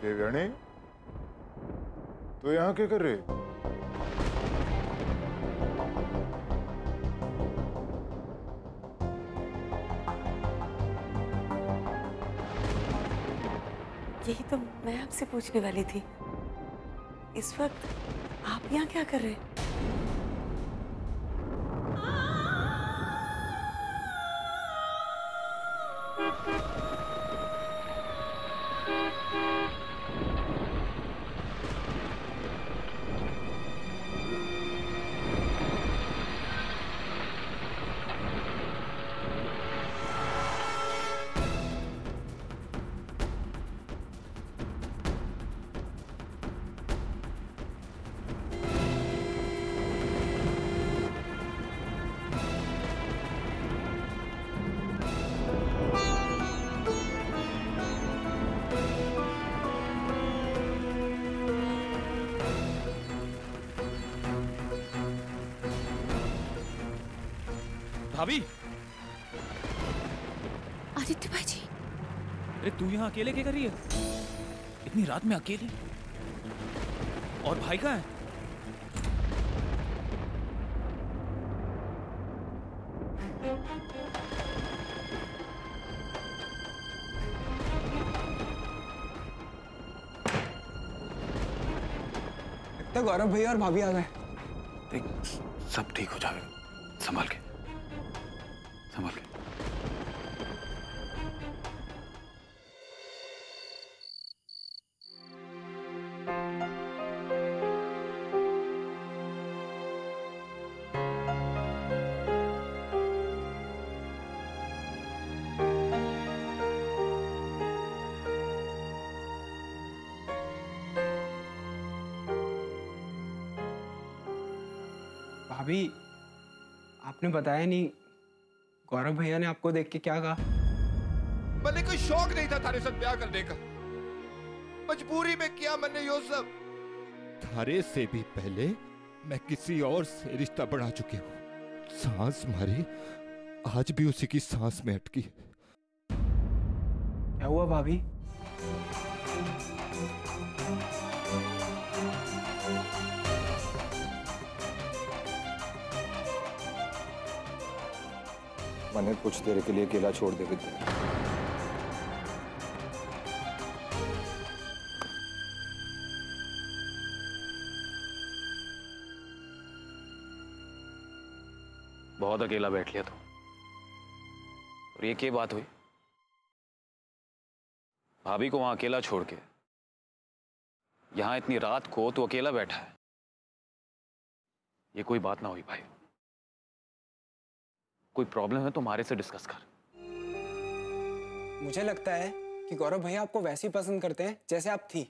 देवयानी, तो यहाँ क्या कर रहे? यही तो मैं आपसे पूछने वाली थी। इस वक्त आप यहाँ क्या कर रहे हैं? भाभी, आदित्य भाई जी। अरे तू यहाँ अकेले क्या कर रही है? इतनी रात में अकेले? और भाई कहाँ है? तो गौरव भैया और भाभी आ गए। देख, सब ठीक हो जाएगा। संभाल के, संभाल के। भाभी, आपने बताया नहीं, गौरव भैया ने आपको देख के क्या कहा? मैंने कोई शौक नहीं था थारे साथ ब्याह करने का, मजबूरी में किया मैंने यो सब। थारे से भी पहले मैं किसी और से रिश्ता बढ़ा चुकी हूँ। सांस मारी आज भी उसी की सांस में अटकी। क्या हुआ भाभी? मैंने कुछ देर के लिए अकेला छोड़ दे विद्या। बहुत अकेला बैठ लिया तू। और ये क्या बात हुई? भाभी को वहां अकेला छोड़ के यहां इतनी रात को तू अकेला बैठा है। ये कोई बात ना हुई भाई। कोई प्रॉब्लम है तो हमारे से डिस्कस कर। मुझे लगता है कि गौरव भैया आपको वैसे ही पसंद करते हैं जैसे आप थी।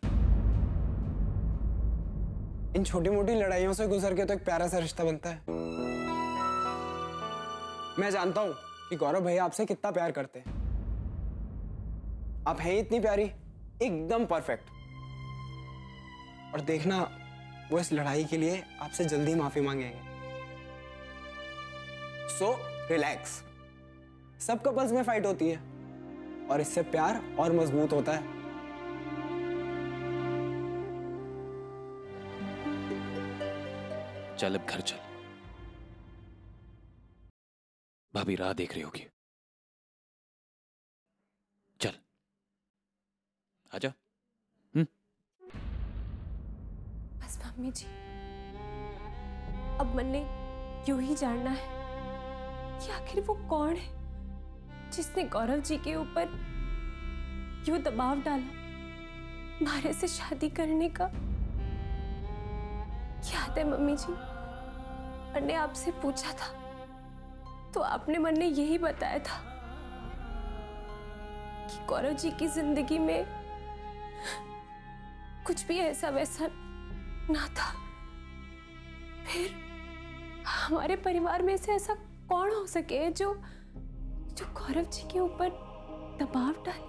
इन छोटी मोटी लड़ाइयों से गुजर के तो एक प्यारा सा रिश्ता बनता है। मैं जानता हूं कि गौरव भैया आपसे कितना प्यार करते हैं। आप हैं इतनी प्यारी, एकदम परफेक्ट। और देखना, वो इस लड़ाई के लिए आपसे जल्दी माफी मांगेंगे। So relax. सब कपल्स में फाइट होती है और इससे प्यार और मजबूत होता है। चल अब घर चल। भाभी राह देख रही होगी। चल आजा। बस मम्मी जी, अब मन ने यूं ही जानना है कि आखिर वो कौन है जिसने गौरव जी के ऊपर यूं दबाव डाला मारे से शादी करने का। याद है मम्मी जी, मैंने आपसे पूछा था तो आपने मन ने यही बताया था कि गौरव जी की जिंदगी में कुछ भी ऐसा वैसा ना था। फिर हमारे परिवार में से ऐसा कौन हो सके जो गौरव जी के ऊपर दबाव डाले।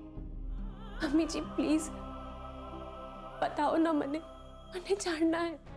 मम्मी जी प्लीज बताओ ना, मैंने जानना है।